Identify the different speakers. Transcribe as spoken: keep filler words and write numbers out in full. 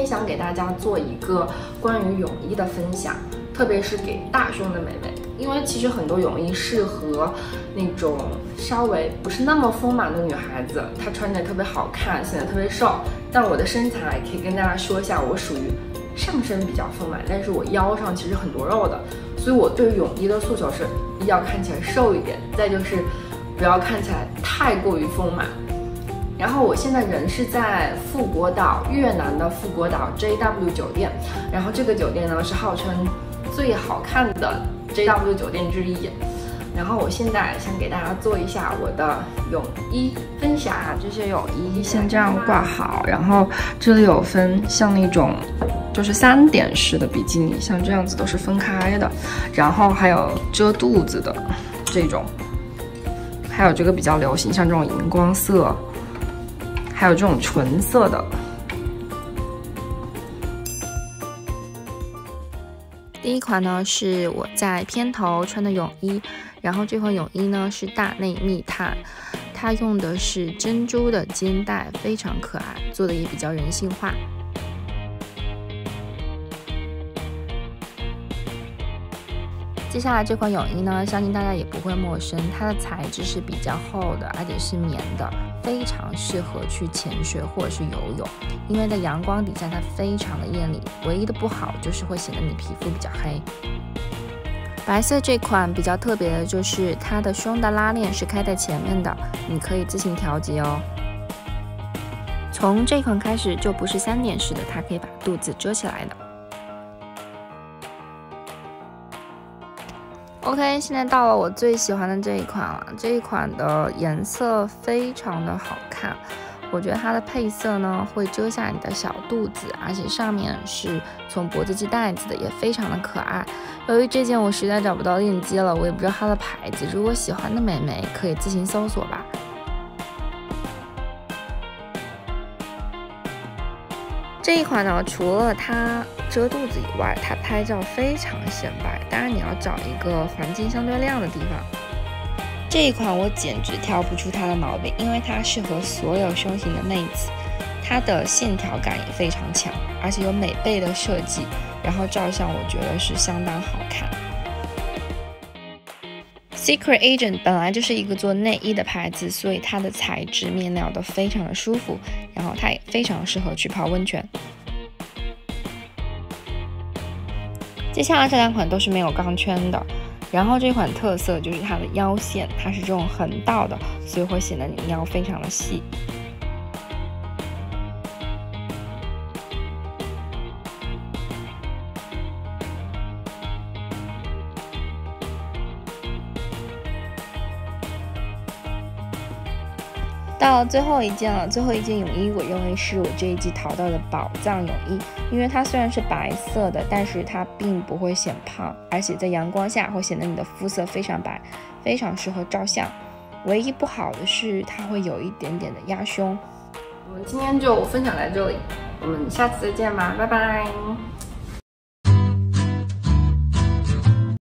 Speaker 1: 天想给大家做一个关于泳衣的分享，特别是给大胸的妹妹，因为其实很多泳衣适合那种稍微不是那么丰满的女孩子，她穿着特别好看，显得特别瘦。但我的身材可以跟大家说一下，我属于上身比较丰满，但是我腰上其实很多肉的，所以我对泳衣的诉求是要看起来瘦一点，再就是不要看起来太过于丰满。然后我现在人是在富国岛，越南的富国岛 J W 酒店，然后这个酒店呢是号称最好看的 J W 酒店之一。然后我现在想给大家做一下我的泳衣分享，这些泳衣先这样挂好，然后这里有分像那种就是三点式的比基尼，像这样子都是分开的，然后还有遮肚子的这种，还有这个比较流行像这种荧光色，还有这种纯色的。第一款呢是我在片头穿的泳衣，然后这款泳衣呢是大内密探，它用的是珍珠的肩带，非常可爱，做的也比较人性化。接下来这款泳衣呢，相信大家也不会陌生，它的材质是比较厚的，而且是棉的，非常适合去潜水或者是游泳，因为在阳光底下它非常的艳丽，唯一的不好就是会显得你皮肤比较黑。白色这款比较特别的就是它的胸的拉链是开在前面的，你可以自行调节哦。从这款开始就不是三点式的，它可以把肚子遮起来的。OK， 现在到了我最喜欢的这一款了。这一款的颜色非常的好看，我觉得它的配色呢会遮下你的小肚子，而且上面是从脖子系带子的，也非常的可爱。由于这件我实在找不到链接了，我也不知道它的牌子，如果喜欢的美眉可以自行搜索吧。这一款呢，除了它遮肚子以外，它拍照非常显白，当然你要找一个环境相对亮的地方。这一款我简直挑不出它的毛病，因为它适合所有胸型的妹子，它的线条感也非常强，而且有美背的设计，然后照相我觉得是相当好看。Secret Agent 本来就是一个做内衣的牌子，所以它的材质面料都非常的舒服，然后它也非常适合去泡温泉。接下来这两款都是没有钢圈的，然后这款特色就是它的腰线，它是这种横道的，所以会显得你腰非常的细。到最后一件了，最后一件泳衣我认为是我这一季淘到的宝藏泳衣，因为它虽然是白色的，但是它并不会显胖，而且在阳光下会显得你的肤色非常白，非常适合照相。唯一不好的是它会有一点点的压胸。我们今天就分享在这里，我们下次再见吧，拜拜。